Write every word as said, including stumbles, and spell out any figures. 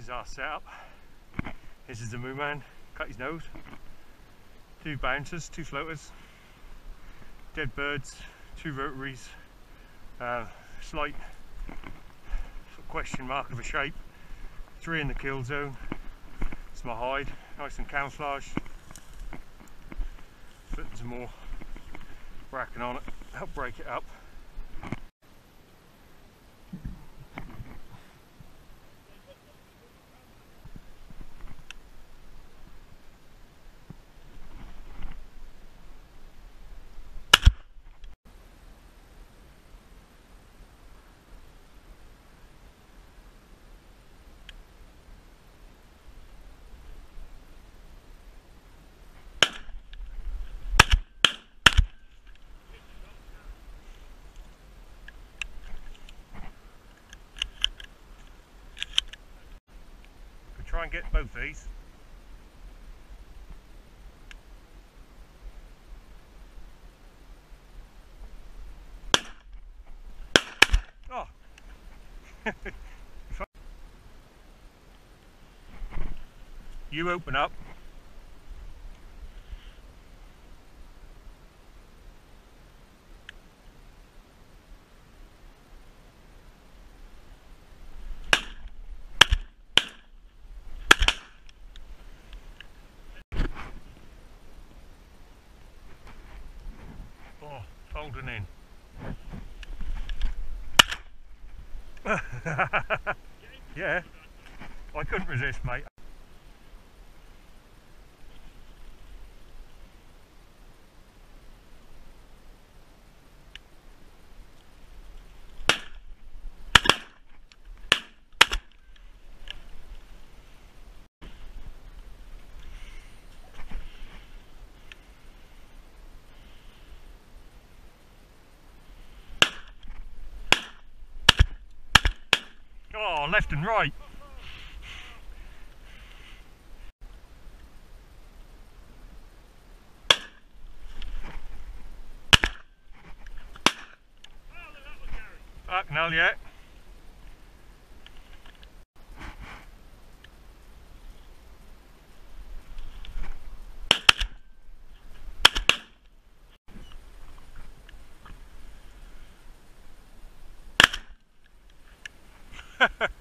is our setup. This is the moo man, cut his nose. Two bouncers, two floaters, dead birds, two rotaries, uh, slight question mark of a shape, three in the kill zone. It's my hide, nice and camouflaged. Putting some more racking on it, help break it up. Try and get both these. Oh. You open up. Oh, folding in. Yeah, I couldn't resist, mate. Oh, left and right. Fuck no, yeah. Ha ha.